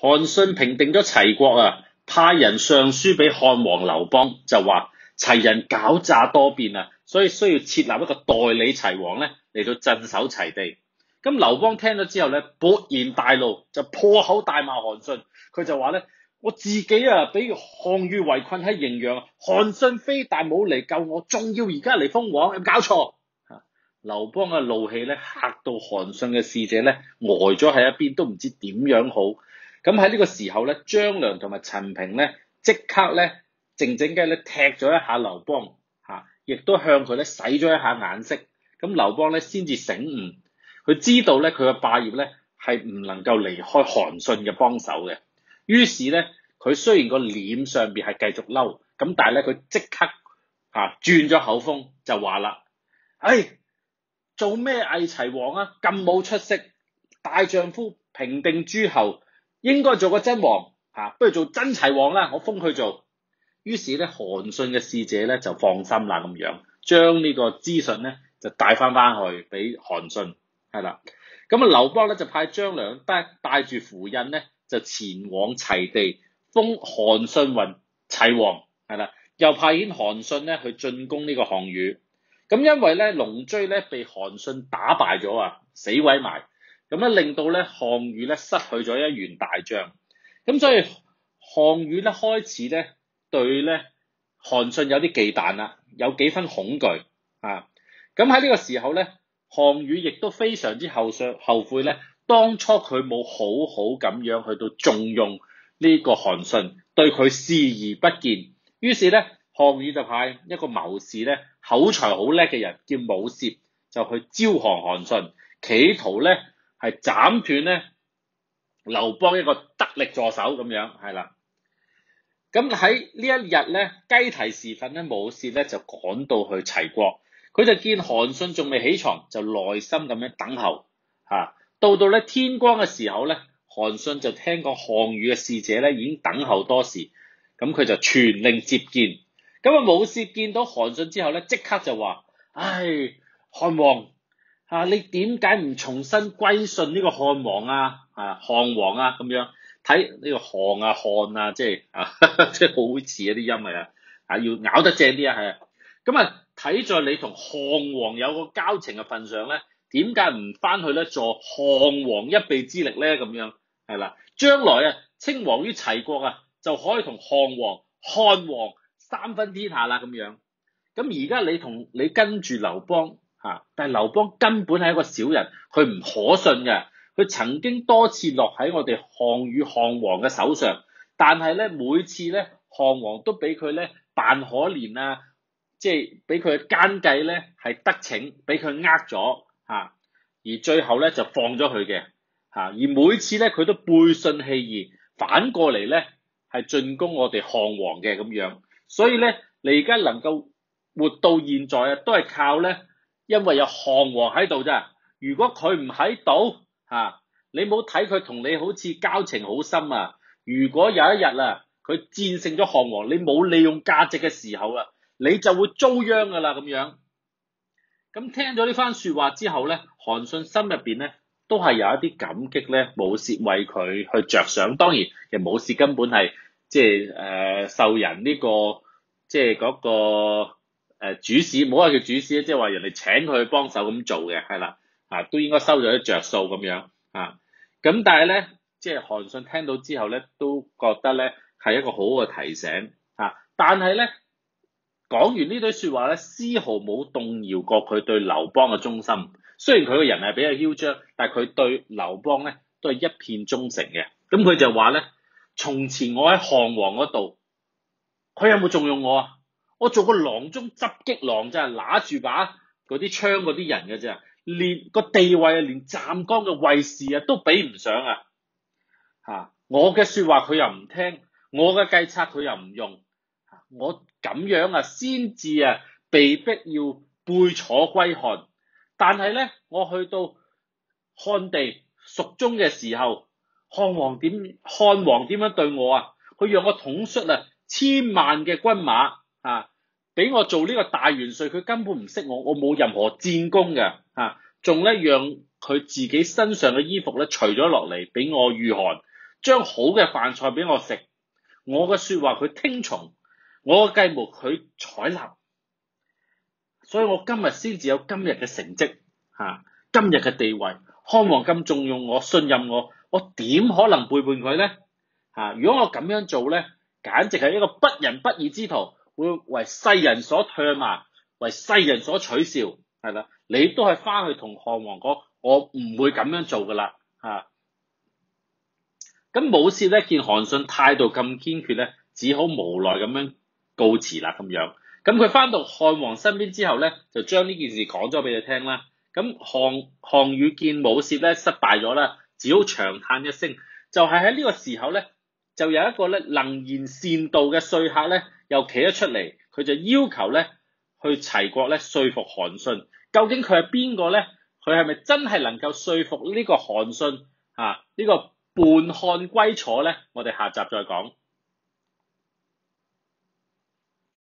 韓信平定咗齊國啊，派人上書俾漢王劉邦，就話齊人狡詐多變啊，所以需要設立一個代理齊王咧嚟到鎮守齊地。咁劉邦聽咗之後咧，勃然大怒，就破口大罵韓信。佢就話咧：我自己啊，俾項羽圍困喺滎陽，韓信非但冇嚟救我，仲要而家嚟封王，有冇搞錯？劉邦嘅怒氣咧嚇到韓信嘅使者咧呆咗喺一邊，都唔知點樣好。咁喺呢個時候咧，張良同埋陳平咧即刻咧靜靜雞咧踢咗一下劉邦，亦都向佢咧使咗一下眼色。咁劉邦咧先至醒悟，佢知道咧佢嘅霸業咧係唔能夠離開韓信嘅幫手嘅。於是咧，佢雖然個臉上邊係繼續嬲，咁但係咧佢即刻轉咗口風，就話啦：做咩偽齊王啊？咁冇出息！大丈夫平定諸侯，應該做個真王，不如做真齊王啦！我封佢做。於是咧，韓信嘅使者咧就放心啦，咁樣將呢個資訊咧就帶翻去俾韓信，係啦。咁啊，劉邦咧就派張良帶住符印咧就前往齊地，封韓信為齊王，係啦。又派遣韓信咧去進攻呢個項羽。咁因為咧龍追咧被韓信打敗咗啊，死毀埋，咁咧令到咧項羽咧失去咗一員大將。咁所以項羽咧開始咧對咧韓信有啲忌憚啦，有幾分恐懼啊。咁喺呢個時候咧，項羽亦都非常之後悔咧，當初佢冇好好咁樣去到重用呢個韓信，對佢視而不見。於是咧，項羽就派一個謀士咧，口才好叻嘅人叫武涉，就去招降韓信，企圖咧係斬斷咧劉邦一個得力助手咁樣，係啦。咁喺呢一日咧，雞啼時分咧，武涉咧就趕到去齊國，佢就見韓信仲未起床，就耐心咁樣等候。到咧天光嘅時候咧，韓信就聽過項羽嘅使者咧已經等候多時，咁佢就傳令接見。咁武涉見到韓信之後咧，即刻就話：漢王你點解唔重新歸順呢個漢王項王咁樣？睇呢個漢即係即係好似一啲音要咬得正啲係。咁睇在你同項王有個交情嘅份上咧，點解唔翻去咧助項王一臂之力咧？咁樣係啦，將來稱王於齊國就可以同項王、漢王三分天下啦咁樣。咁而家你跟住劉邦但係劉邦根本係一個小人，佢唔可信嘅。佢曾經多次落喺我哋項羽項王嘅手上，但係咧每次咧項王都俾佢咧扮可憐即係俾佢嘅奸計咧係得逞，俾佢咗而最後咧就放咗佢嘅而每次咧佢都背信棄義，反過嚟咧係進攻我哋項王嘅咁樣。所以咧你而家能夠活到現在都係靠咧，因為有項王喺度咋。如果佢唔喺度你冇睇佢同你好似交情好深如果有一日佢戰勝咗項王，你冇利用價值嘅時候你就會遭殃噶啦咁樣。咁聽咗呢番說話之後咧，韓信心入邊咧都係有一啲感激咧，武涉為佢去着想。當然其實武涉根本係受人呢個即係嗰個主使，唔好話叫主使，即係話人哋請佢去幫手咁做嘅，係啦都應該收咗啲着數咁樣咁但係咧，即係韓信聽到之後咧，都覺得咧係一個好好嘅提醒但係咧講完呢堆說話咧，絲毫冇動搖過佢對劉邦嘅忠心。雖然佢個人係比較囂張，但係佢對劉邦咧都係一片忠誠嘅。咁佢就話咧：從前我喺項王嗰度，佢有冇重用我我做個郎中執擊郎咋，拿住把嗰啲槍嗰啲人嘅啫，連個地位連湛江嘅衛士都比唔上我嘅說話佢又唔聽，我嘅計策佢又唔用，我咁樣先至被逼要背楚歸漢。但係咧，我去到漢地蜀中嘅時候，漢王點樣對我佢讓我統率1000萬嘅軍馬俾我做呢個大元帥，佢根本唔識我冇任何戰功嘅仲咧讓佢自己身上嘅衣服咧除咗落嚟俾我御寒， 將好嘅飯菜俾我食，我嘅說話佢聽從，我嘅計謀佢採納，所以我今日先至有今日嘅成績今日嘅地位。漢王咁重用我、信任我，我點可能背叛佢呢？如果我咁樣做呢，簡直係一個不仁不義之徒，會為世人所唾罵，為世人所取笑，係啦。你都係翻去同漢王講，我唔會咁樣做噶啦，咁武涉咧見韓信態度咁堅決咧，只好無奈咁樣告辭啦咁樣。咁佢翻到漢王身邊之後咧，就將呢件事講咗俾佢聽啦。咁項羽見武涉咧失敗咗啦，只好長嘆一聲。就係喺呢個時候咧，就有一個咧能言善道嘅說客咧，又企咗出嚟，佢就要求咧去齊國咧說服韓信。究竟佢係邊個咧？佢係咪真係能夠說服呢個韓信呢個叛漢歸楚咧？我哋下集再講。